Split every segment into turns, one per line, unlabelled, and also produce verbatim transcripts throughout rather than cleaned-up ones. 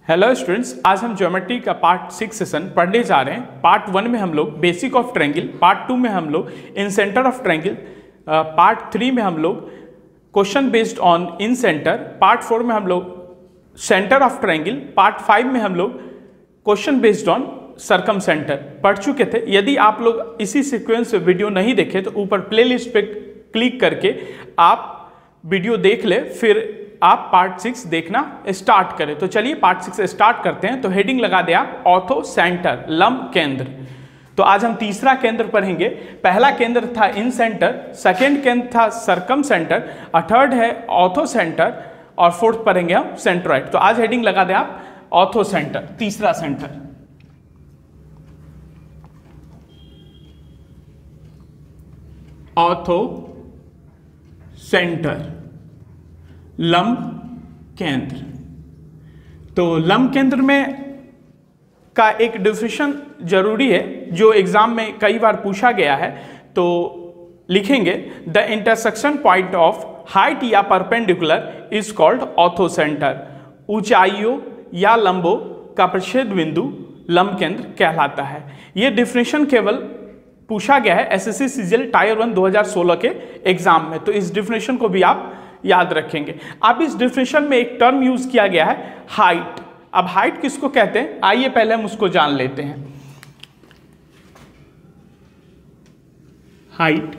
Hello students, आज हम geometry का पार्ट सिक्स सेशन पढ़ने जा रहे हैं। पार्ट वन में हम लोग basic of triangle, part two में हम लोग incentre of triangle, part three में हम लोग question based on incentre, part four में हम लोग centre of triangle, part five में हम लोग question based on circumcentre पढ़ चुके थे। यदि आप लोग इसी सीक्वेंस में वीडियो नहीं देखे तो ऊपर प्लेलिस्ट पे क्लिक करके आप वीडियो देख ले, फिर आप पार्ट सिक्स देखना स्टार्ट करें। तो चलिए पार्ट सिक्स स्टार्ट करते हैं। तो हेडिंग लगा दे आप ऑर्थो सेंटर, लंब केंद्र। तो आज हम तीसरा केंद्र पढ़ेंगे। पहला केंद्र था इन सेंटर, सेकेंड केंद्र था सरकम सेंटर, और थर्ड है ऑर्थो सेंटर, और फोर्थ पढ़ेंगे हम सेंट्रॉइड। तो आज हेडिंग लगा दे आप ऑर्थो सेंटर, तीसरा सेंटर। ऑर्थो सेंटर, लंब केंद्र। तो लंब केंद्र में का एक डिफिनेशन जरूरी है जो एग्जाम में कई बार पूछा गया है। तो लिखेंगे the intersection point of height या perpendicular is called orthocentre. ऊंचाइयों या लंबों का प्रतिच्छेद बिंदु लंब केंद्र कहलाता है। यह डिफिनेशन केवल पूछा गया है एसएससी सीजीएल टायर वन दो हज़ार सोलह के एग्जाम में। तो इस डिफिनेशन को भी आप याद रखेंगे। अब इस डिफिनेशन में एक टर्म यूज किया गया है हाइट। अब हाइट किसको कहते हैं, आइए पहले हम उसको जान लेते हैं। हाइट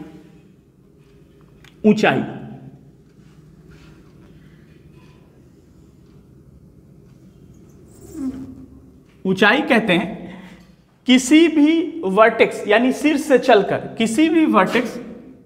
ऊंचाई, ऊंचाई कहते हैं किसी भी वर्टेक्स यानी शीर्ष से चलकर किसी भी वर्टेक्स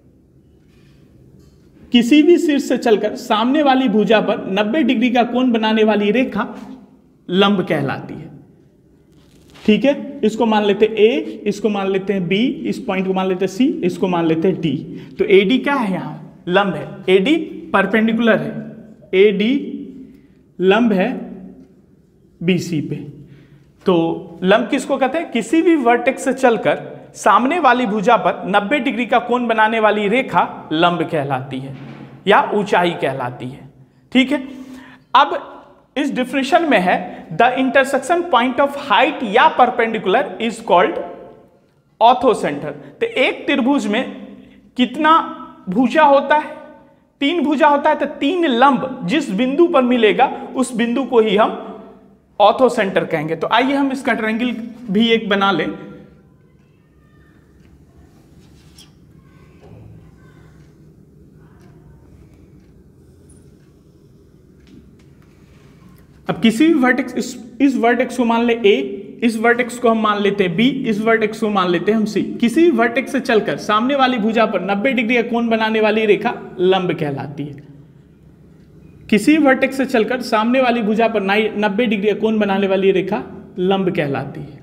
किसी भी शीर्ष से चलकर सामने वाली भुजा पर नब्बे डिग्री का कोण बनाने वाली रेखा लंब कहलाती है। ठीक है, इसको मान लेते हैं ए, इसको मान लेते हैं बी, इस पॉइंट को मान लेते हैं सी, इसको मान लेते हैं डी। तो एडी क्या है, यहां लंब है, एडी परपेंडिकुलर है, एडी लंब है बीसी पे। तो लंब किसको कहते हैं, किसी भी वर्टेक्स से चलकर सामने वाली भुजा पर नब्बे डिग्री का कोण बनाने वाली रेखा लंब कहलाती है या ऊंचाई कहलाती है। ठीक है, अब इस डिफिनेशन में है the intersection point of height या perpendicular is called orthocentre. तो एक त्रिभुज में कितना भुजा होता है, तीन भुजा होता है। तो तीन लंब जिस बिंदु पर मिलेगा उस बिंदु को ही हम ऑर्थो सेंटर कहेंगे। तो आइए हम इसका ट्रायंगल भी एक बना लें। अब किसी भी वर्टेक्स, इस, इस वर्टेक्स को मान ले ए, इस वर्टेक्स को हम मान लेते हैं बी, इस वर्टेक्स को मान लेते हैं हम सी। किसी भी वर्टेक्स से चलकर सामने वाली भुजा पर नब्बे डिग्री का कोण बनाने वाली रेखा लंब कहलाती है। किसी भी वर्टेक्स से चलकर सामने वाली भुजा पर नब्बे डिग्री का कोण बनाने वाली रेखा लंब कहलाती है।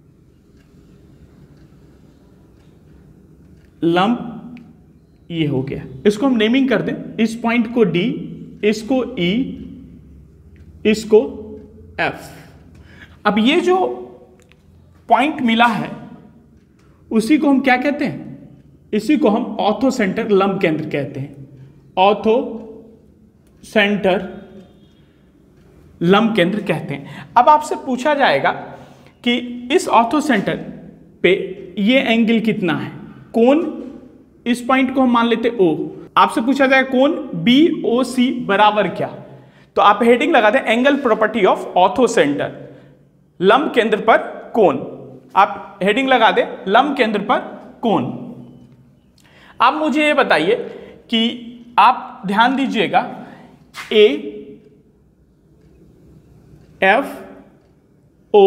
लंब ये हो गया, इसको हम नेमिंग कर दें। इस पॉइंट को डी, इसको ई, इसको एफ। अब ये जो पॉइंट मिला है उसी को हम क्या कहते हैं, इसी को हम ऑर्थो सेंटर लंब केंद्र कहते हैं। ऑर्थो सेंटर लंब केंद्र कहते हैं। अब आपसे पूछा जाएगा कि इस ऑर्थो सेंटर पे ये एंगल कितना है, कोण, इस पॉइंट को हम मान लेते ओ। आपसे पूछा जाएगा कोण बी ओ सी बराबर क्या। तो आप हेडिंग लगा दें angle property of orthocentre, लंब केंद्र पर कोण। आप हेडिंग लगा दें लंब केंद्र पर कोण। आप मुझे ये बताइए कि आप ध्यान दीजिएगा A F O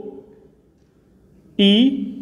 E,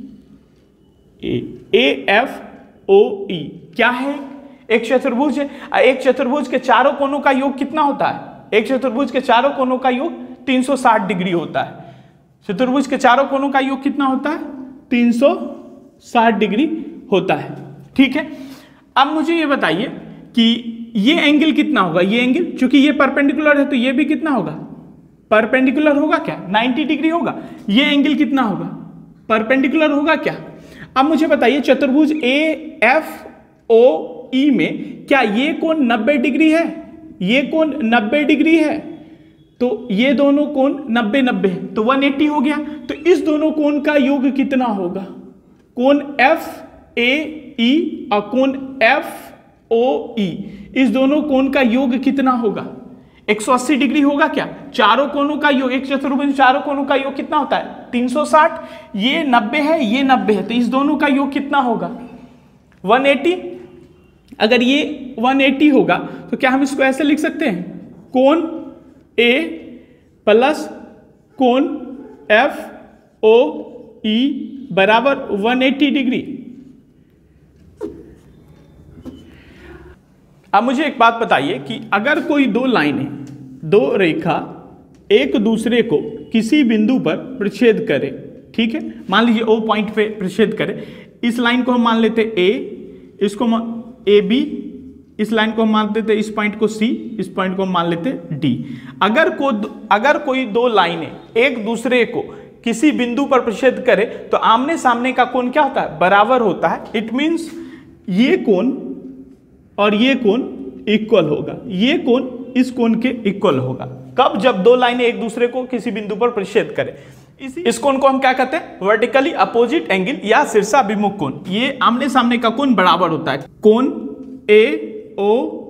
A F O ई क्या है, एक चतुर्भुज है। एक चतुर्भुज के चारों कोणों का योग कितना होता है, एक चतुर्भुज के चारों कोणों का योग तीन सौ साठ डिग्री होता है। चतुर्भुज के चारों कोणों का योग कितना होता है, तीन सौ साठ डिग्री होता है। ठीक है, अब मुझे ये बताइए कि ये एंगल कितना होगा, ये एंगल चूंकि ये परपेंडिकुलर है तो ये भी कितना होगा, परपेंडिकुलर होगा क्या, नब्बे डिग्री होगा। ये एंगल कितना होगा, परपेंडिकुलर होगा क्या। अब मुझे बताइए चतुर्भुज ए एफ ओ ई में क्या ये कोण नब्बे डिग्री है, ये कोण नब्बे डिग्री है। तो ये दोनों कोण नब्बे नब्बे है तो एक सौ अस्सी हो गया। तो इस दोनों कोण का योग कितना होगा? कोण एफ ए ई और कोण एफ ओ ई, इस दोनों कोण का योग कितना होगा? एक सौ अस्सी डिग्री होगा क्या? चारों कोणों का योग, एक चतुर्भुज चारों कोणों का योग कितना होता है? तीन सौ साठ। ये नब्बे है, ये नब्बे है, तो इस दोनों का योग कितना होगा? एक सौ अस्सी। अगर ये एक सौ अस्सी होगा तो क्या हम इसको ऐसे लिख सकते हैं? कोण ए प्लस कोण एफ ओ ई बराबर एक सौ अस्सी डिग्री। अब मुझे एक बात बताइए कि अगर कोई दो लाइनें, दो रेखा एक दूसरे को किसी बिंदु पर प्रतिच्छेद करे, ठीक है, मान लीजिए ओ पॉइंट पे प्रतिच्छेद करे, इस लाइन को हम मान लेते ए, इसको ए बी, इस लाइन को हम मान लेते इस पॉइंट को सी, इस पॉइंट को हम मान लेते डी। अगर को अगर कोई दो लाइनें एक दूसरे को किसी बिंदु पर प्रतिच्छेद करे तो आमने सामने का कोण क्या होता है? बराबर होता है। इट मींस ये कोण और ये कोण इक्वल होगा, ये कोण इस कोण के इक्वल होगा। कब? जब दो लाइनें एक दूसरे को किसी बिंदु पर प्रतिच्छेद करें। इस, इस कोण को हम क्या कहते हैं? वर्टिकली अपोजिट एंगल या शीर्षाभिमुख कोण। ये आमने सामने का कोण बराबर होता है। कोण ए ओ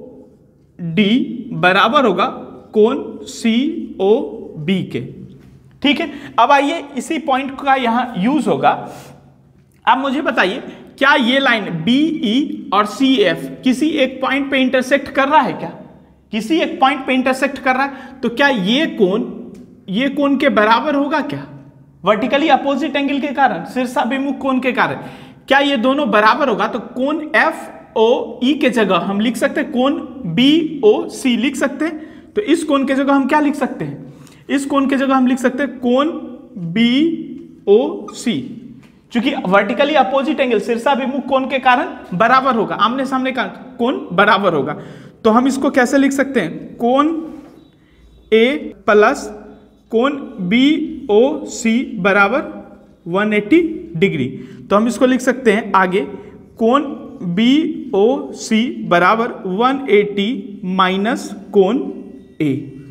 डी बराबर होगा कोण सी ओ बी के, ठीक है। अब आइए इसी पॉइंट का यहां यूज होगा। अब मुझे बताइए, क्या ये लाइन बी ई और सी एफ किसी एक पॉइंट पे इंटरसेक्ट कर रहा है? क्या किसी एक पॉइंट पे इंटरसेक्ट कर रहा है? तो क्या ये कोण ये कोण के बराबर होगा? क्या वर्टिकली अपोजिट एंगल के कारण, शीर्षाभिमुख कोण के कारण क्या ये दोनों बराबर होगा? तो कोण एफ ओ ई के जगह हम लिख सकते हैं कोण बी ओ सी लिख सकते हैं। तो इस कोण के जगह हम क्या लिख सकते हैं? इस कोण के जगह हम लिख सकते हैं कोण बी ओ सी, क्योंकि वर्टिकली अपोजिट एंगल शीर्षाभिमुख कोण के कारण बराबर होगा, आमने सामने का कोण बराबर होगा। तो हम इसको कैसे लिख सकते हैं? कोण ए प्लस कोण बी ओ सी बराबर एक सौ अस्सी डिग्री। तो हम इसको लिख सकते हैं आगे, कोण बी ओ सी बराबर एक सौ अस्सी माइनस कोण ए।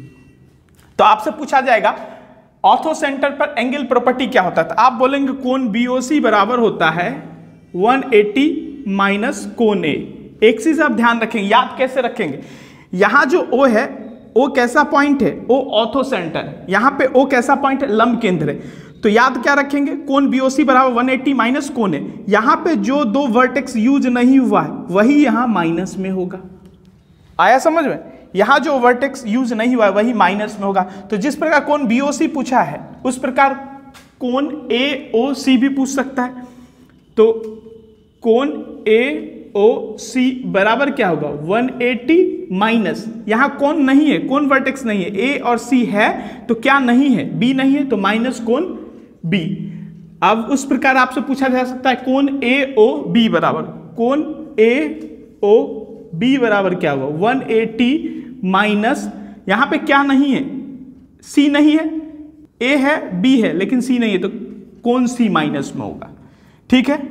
तो आपसे पूछा जाएगा ऑर्थो सेंटर पर एंगल प्रॉपर्टी क्या होता है? तो आप बोलेंगे कोण बी ओ सी बराबर होता है एक सौ अस्सी माइनस कोण ए। एक चीज आप ध्यान रखेंगे, याद कैसे रखेंगे? यहां जो O है, O कैसा पॉइंट है? O ऑर्थो सेंटर है। यहां पे O कैसा पॉइंट है? लंब केंद्र है। तो याद क्या रखेंगे? कोण बी ओ सी बराबर एक सौ अस्सी माइनस कोण है। यहां पे जो दो वर्टेक्स यूज नहीं हुआ है वही यहां माइनस में होगा। आया समझ में? यहां जो वर्टेक्स यूज नहीं हुआ है वही माइनस में होगा। तो जिस प्रकार कोण बी ओ सी पूछा है उस प्रकार कोण ए ओ सी भी पूछ सकता है। तो कोण ए ओ सी बराबर क्या होगा? एक सौ अस्सी माइनस, यहां कोण नहीं है, कोण वर्टेक्स नहीं है, ए और सी है तो क्या नहीं है? बी नहीं है, तो माइनस कोण बी। अब उस प्रकार आपसे पूछा जा सकता है कोण ए ओ बी बराबर, कोण ए ओ बी बराबर क्या होगा? एक सौ अस्सी माइनस, यहां पे क्या नहीं है? सी नहीं है, ए है बी है लेकिन सी नहीं है, तो कोण सी माइनस में होगा, ठीक है।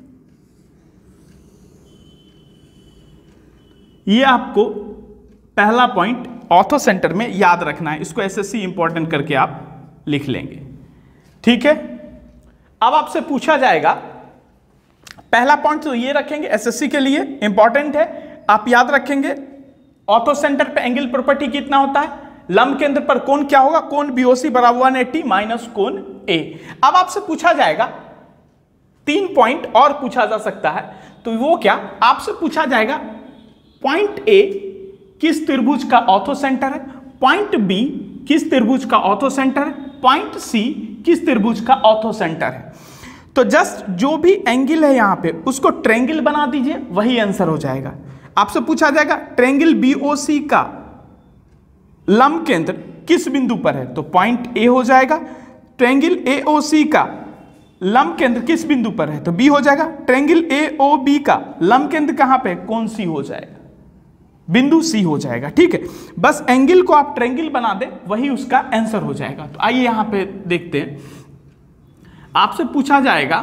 ये आपको पहला पॉइंट ऑर्थो सेंटर में याद रखना है, इसको एसएससी इंपॉर्टेंट करके आप लिख लेंगे, ठीक है। अब आपसे पूछा जाएगा, पहला पॉइंट तो ये रखेंगे एसएससी के लिए इंपॉर्टेंट है, आप याद रखेंगे ऑर्थो सेंटर पे एंगल प्रॉपर्टी कितना होता है? लंब केंद्र पर कोण क्या होगा? कोण बीओसी बराबर एक सौ अस्सी माइनस कोण ए। अब आपसे पूछा जाएगा, तीन पॉइंट और पूछा जा सकता है, तो वो क्या? आपसे पूछा जाएगा पॉइंट ए किस त्रिभुज का ऑर्थो सेंटर है, पॉइंट बी किस त्रिभुज का ऑर्थो सेंटर है, पॉइंट सी किस त्रिभुज का ऑर्थो सेंटर है। तो जस्ट जो भी एंगल है यहां पे उसको ट्रायंगल बना दीजिए, वही आंसर हो जाएगा। आपसे पूछा जाएगा ट्रायंगल बीओसी का लंब केंद्र किस बिंदु पर है, तो पॉइंट ए हो जाएगा। ट्रायंगल एओसी का लंब केंद्र किस बिंदु पर है, तो बी हो जाएगा। ट्रायंगल एओबी का लंब केंद्र कहां पे? कौन सी हो जाएगा? बिंदु सी हो जाएगा, ठीक है। बस एंगल को आप ट्रायंगल बना दे, वही उसका आंसर हो जाएगा। तो आइए यहां पे देखते हैं, आपसे पूछा जाएगा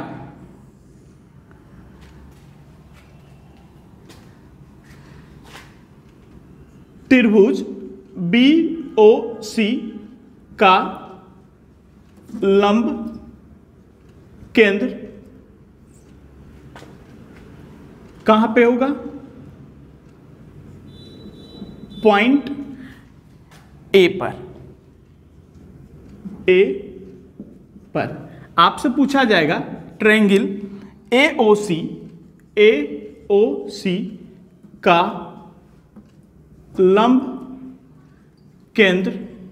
त्रिभुज बी ओ सी का लंब केंद्र कहां पे होगा? पॉइंट ए पर। ए पर आपसे पूछा जाएगा ट्रायंगल ए ओ सी, ए ओ सी का लंब केंद्र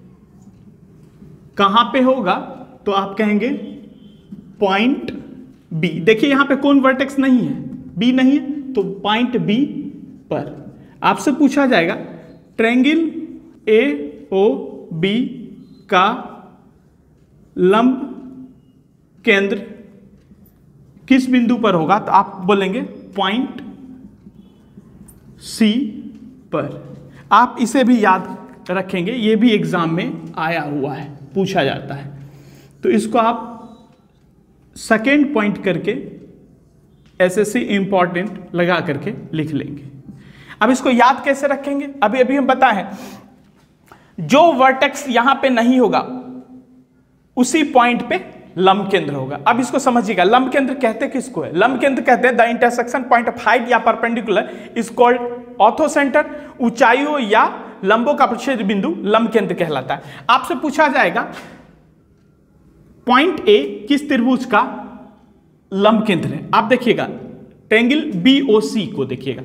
कहां पे होगा? तो आप कहेंगे पॉइंट बी। देखिए यहां पे कौन वर्टेक्स नहीं है, बी नहीं है, तो पॉइंट बी पर। आपसे पूछा जाएगा ट्रायंगल ए ओ बी का लंब केंद्र किस बिंदु पर होगा? तो आप बोलेंगे पॉइंट सी पर। आप इसे भी याद रखेंगे, ये भी एग्जाम में आया हुआ है, पूछा जाता है। तो इसको आप सेकेंड पॉइंट करके एसएससी इंपॉर्टेंट लगा करके लिख लेंगे। अब इसको याद कैसे रखेंगे? अभी अभी हम बताएं, जो वर्टेक्स यहां पे नहीं होगा उसी पॉइंट पे लंब केंद्र होगा। अब इसको समझिएगा, लंब केंद्र कहते किसको है? लंब केंद्र कहते हैं the intersection point of height या perpendicular is called orthocentre. ऊंचाइयों या लंबों का प्रतिच्छेद बिंदु लंब केंद्र कहलाता है। आपसे पूछा जाएगा पॉइंट ए किस त्रिभुज का लंब केंद्र है? आप देखिएगा ट्रायंगल बी ओ सी को देखिएगा,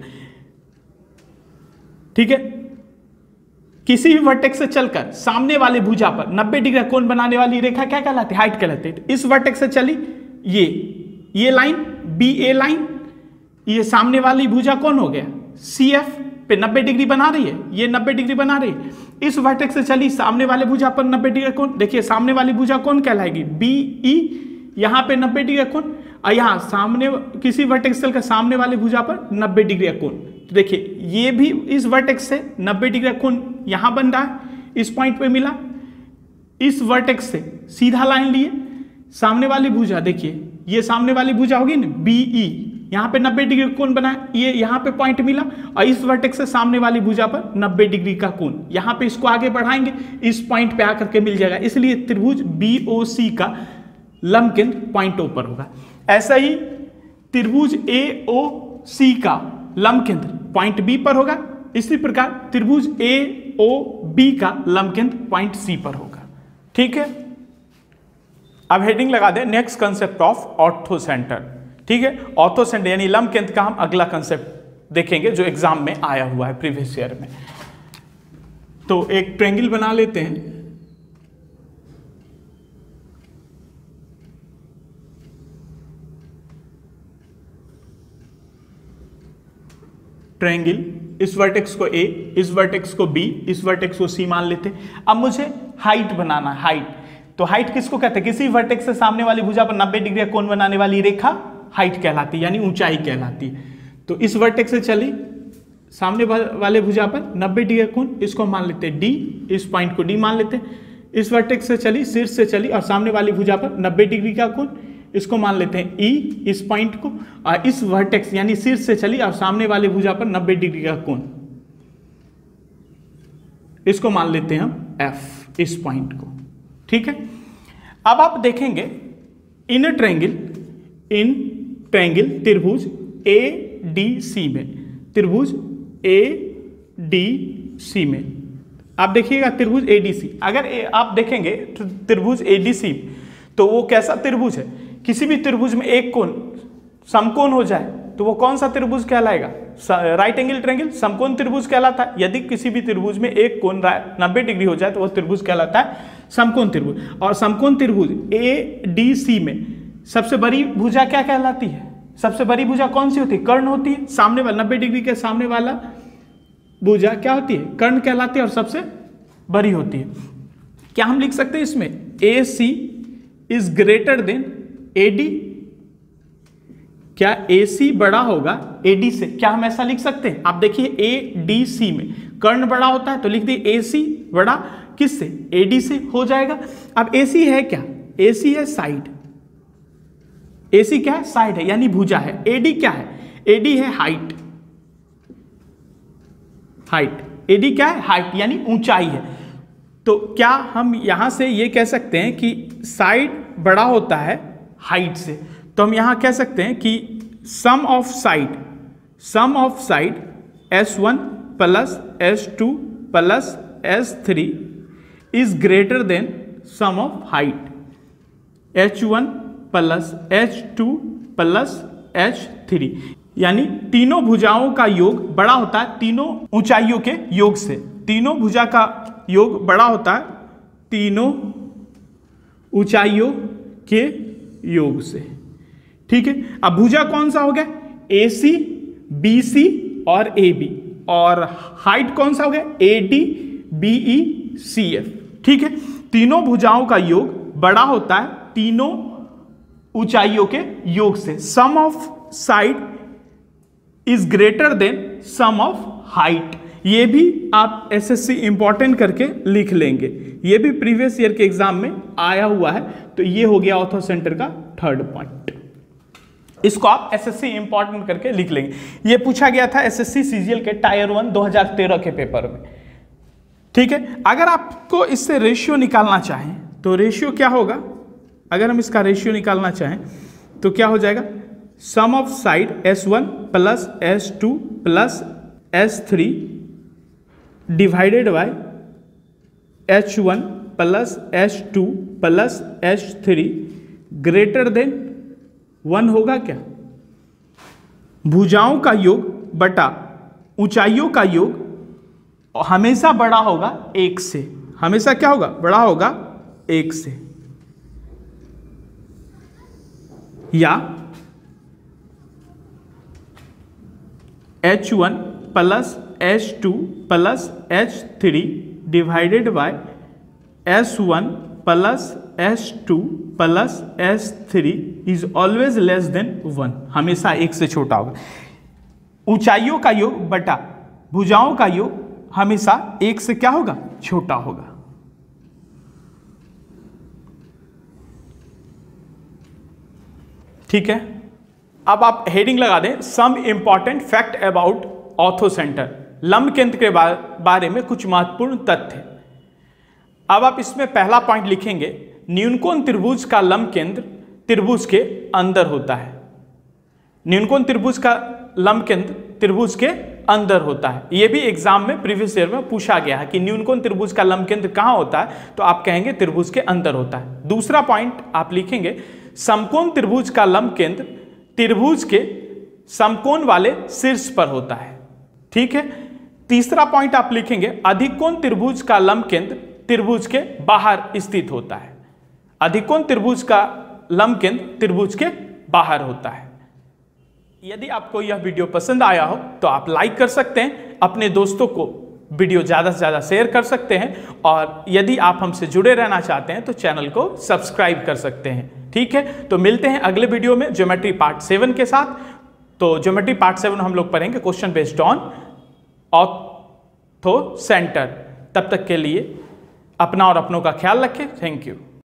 ठीक है। किसी भी वर्टेक्स से चलकर सामने वाले भुजा पर नब्बे डिग्री कोण बनाने वाली रेखा क्या कहलाती है? हाइट कहलाती है। इस वर्टेक्स से चली ये ये लाइन बी ए लाइन, ये सामने वाली भुजा कौन हो गया? सी एफ पे नब्बे डिग्री बना रही है, ये नब्बे डिग्री बना रही है। इस वर्टेक्स से चली सामने वाले भुजा पर नब्बे डिग्री कोण, देखिए सामने वाली भुजा कौन कहलाएगी? बी ई, यहां पे नब्बे डिग्री कोण, और यहां सामने किसी वर्टेक्स चलकर सामने वाले भुजा पर नब्बे डिग्री कोण। तो देखिए ये भी इस वर्टेक्स से नब्बे डिग्री कोण यहां बन रहा है, इस पॉइंट पे मिला। इस वर्टेक्स से सीधा लाइन लिए, सामने वाली भुजा देखिए ये सामने वाली भुजा होगी ना बी ई, यहां पे नब्बे डिग्री कोण बना, ये यहां पे पॉइंट मिला, और इस वर्टेक्स से सामने वाली भुजा पर नब्बे डिग्री का कोण, यहां पे इसको आगे बढ़ाएंगे, इस पॉइंट पे आकर के मिल जाएगा। इसलिए त्रिभुज बी ओ सी का लंब केंद्र पॉइंट ओ पर होगा। ऐसा ही त्रिभुज ए ओ सी का लंब केंद्र पॉइंट बी पर होगा। इसी प्रकार त्रिभुज ए ओ बी का लंब केंद्र पॉइंट सी पर होगा। ठीक है, अब हेडिंग लगा दे next concept of orthocentre. ठीक है, ऑर्थो सेंटर यानी लंब केंद्र का हम अगला कंसेप्ट देखेंगे जो एग्जाम में आया हुआ है प्रीवियस ईयर में। तो एक ट्रायंगल बना लेते हैं। ट्रायंगल, इस वर्टेक्स को ए, इस वर्टेक्स को बी, इस वर्टेक्स को सी मान लेते हैं। अब मुझे हाइट बनाना, हाइट। तो हाइट किसको कहते हैं? किसी वर्टेक्स से सामने वाली भुजा पर नब्बे डिग्री का कोण बनाने वाली रेखा हाइट कहलाती है, यानी ऊंचाई कहलाती है। तो इस वर्टेक्स से चली सामने वाले भुजा पर नब्बे डिग्री कोण, इसको मान लेते हैं डी, इस पॉइंट को डी मान लेते हैं। इस वर्टेक्स से चली, शीर्ष से चली और सामने वाली भुजा पर नब्बे डिग्री का कोण, इसको मान लेते हैं ई, इस पॉइंट को। और इस वर्टेक्स यानी शीर्ष से चली और सामने वाले भुजा पर नब्बे डिग्री का कोण, इसको मान लेते हैं हम एफ, इस पॉइंट को। ठीक है, अब आप देखेंगे इन ट्रायंगल, इन ट्रायंगल त्रिभुज ए डी सी में, त्रिभुज ए डी सी में आप देखिएगा त्रिभुज ए डी सी, अगर ए, आप देखेंगे त्रिभुज ए डी सी तो वो कैसा त्रिभुज है? किसी भी त्रिभुज में एक कोण समकोण हो जाए तो वो कौन सा त्रिभुज कहलाएगा? राइट एंगल ट्रायंगल समकोण त्रिभुज कहलाता है। यदि किसी भी त्रिभुज में एक कोण नब्बे डिग्री हो जाए तो वो त्रिभुज कहलाता है समकोण त्रिभुज। और समकोण त्रिभुज ए डी सी में सबसे बड़ी भुजा क्या कहलाती है? सबसे बड़ी भुजा कौन सी होती है? कर्ण होती है। सामने वाला नब्बे डिग्री के सामने वाला भुजा क्या होती है? कर्ण कहलाती है और सबसे बड़ी होती है। क्या हम लिख सकते हैं इसमें A C is greater than A D? क्या ए सी बड़ा होगा ए डी से? क्या हम ऐसा लिख सकते हैं? आप देखिए ए डी सी में कर्ण बड़ा होता है तो लिख दिए ए सी बड़ा किससे? ए डी से हो जाएगा। अब ए सी है क्या? ए सी है साइड, ए सी क्या है? साइड है यानी भुजा है। ए डी क्या है? ए डी है हाइट, हाइट। ए डी क्या है? हाइट यानी ऊंचाई है। तो क्या हम यहां से ये कह सकते हैं कि साइड बड़ा होता है हाइट से, तो हम यहां कह सकते हैं कि sum of side sum of side S one plus S two plus S three is greater than sum of height H one plus H two plus H three, यानी तीनों भुजाओं का योग बड़ा होता है तीनों ऊंचाइयों के योग से। तीनों भुजा का योग बड़ा होता है तीनों ऊंचाइयों के योग से। ठीक है, अब भुजा कौन सा हो गया? ए सी, बी सी और ए बी, और हाइट कौन सा हो गया? A D, B E, C F. ठीक है, तीनों भुजाओं का योग बड़ा होता है तीनों ऊंचाइयों के योग से। Sum of side is greater than sum of height, ये भी आप एसएससी इंपॉर्टेंट करके लिख लेंगे, ये भी प्रीवियस ईयर के एग्जाम में आया हुआ है। तो ये हो गया ऑर्थो सेंटर का थर्ड पॉइंट, इसको आप एसएससी इंपॉर्टेंट करके लिख लेंगे। ये पूछा गया था एसएससी सीजीएल के टायर वन दो हज़ार तेरह के पेपर में। ठीक है, अगर आपको इससे रेशियो निकालना चाहें तो रेशियो क्या होगा? अगर हम इसका रेशियो निकालना चाहें तो क्या हो जाएगा? Sum of side S one plus S two plus S three divided by H one plus H two plus H three greater than one होगा क्या? भुजाओं का योग बटा ऊंचाइयों का योग हमेशा बड़ा होगा एक से, हमेशा क्या होगा? बड़ा होगा एक से। या H one plus H two plus H three divided by S one plus H two plus H three is always less than one, हमेशा एक से छोटा होगा। ऊंचाइयों का योग बटा भुजाओं का योग हमेशा एक से क्या होगा? छोटा होगा। ठीक है, अब आप हेडिंग लगा दें some important fact about orthocentre, लंब केंद्र के बारे में कुछ महत्वपूर्ण तथ्य। अब आप इसमें पहला पॉइंट लिखेंगे, न्यूनकोण त्रिभुज का लंब केंद्र त्रिभुज के अंदर होता है। न्यूनकोण त्रिभुज का लंब केंद्र त्रिभुज के अंदर होता है। यह भी एग्जाम में प्रीवियस ईयर में पूछा गया है कि न्यूनकोण त्रिभुज का लंब केंद्र कहां होता है, तो आप कहेंगे त्रिभुज के अंदर होता है। दूसरा पॉइंट आप लिखेंगे, समकोण त्रिभुज का लंब केंद्र त्रिभुज के समकोण वाले शीर्ष पर होता है। ठीक है, तीसरा पॉइंट आप लिखेंगे, अधिकोण त्रिभुज का लंब केंद्र त्रिभुज के बाहर स्थित होता है। अधिकोण त्रिभुज का लंब केंद्र त्रिभुज के बाहर होता है। यदि आपको यह वीडियो पसंद आया हो तो आप लाइक कर सकते हैं, अपने दोस्तों को वीडियो ज़्यादा से ज़्यादा शेयर कर सकते हैं, और यदि आप हमसे जुड़े रहना चाहते हैं तो चैनल को सब्सक्राइब कर सकते हैं। ठीक है, तो मिलते हैं अगले वीडियो में ज्योमेट्री पार्ट सेवन के साथ। तो ज्योमेट्री पार्ट सेवन हम लोग पढ़ेंगे question based on orthocentre. तब तक के लिए अपना और अपनों का ख्याल रखें। Thank you.